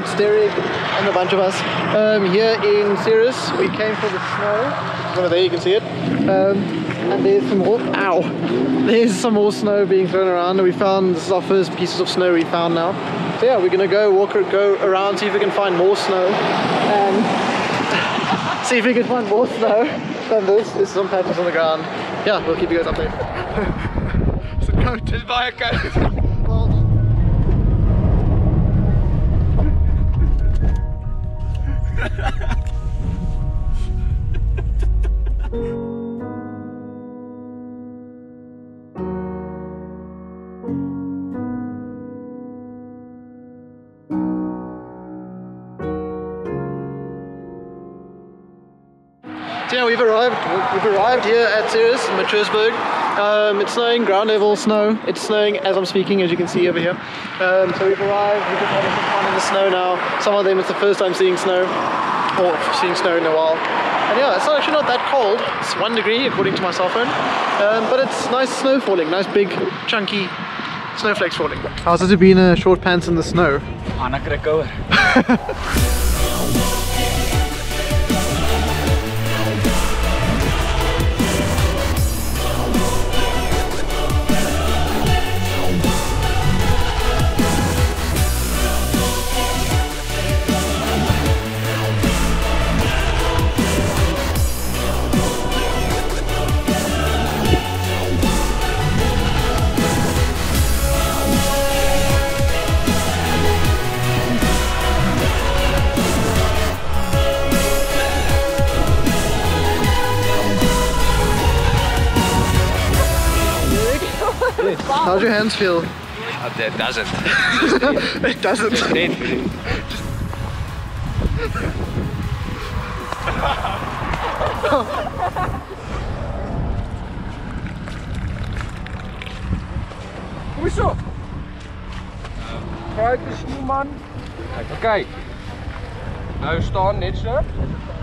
it's Derek and a bunch of us here in Ceres. We came for the snow. Over there you can see it. And there's some more, there's some more snow being thrown around. We found, this is our first pieces of snow we found now. So yeah, we're gonna go around, see if we can find more snow, and see if we can find more snow than this. There's some patches on the ground. Yeah, we'll keep you guys updated. It's a coat. It's by a coat. So yeah, we've arrived here at Ceres in Matroosburg. It's snowing, ground level snow. It's snowing as I'm speaking, as you can see over here. So we've arrived, we're just having some fun in the snow now. Some of them it's the first time seeing snow, or seeing snow in a while. And yeah, it's actually not that cold. It's 1 degree according to my cell phone. But it's nice snow falling, nice big chunky snowflakes falling. How's it been short pants in the snow? I'm not gonna go. How's your hands feel? It doesn't. It doesn't. Kom eens op. Kijk eens, man. Oké. Nou staan net zo.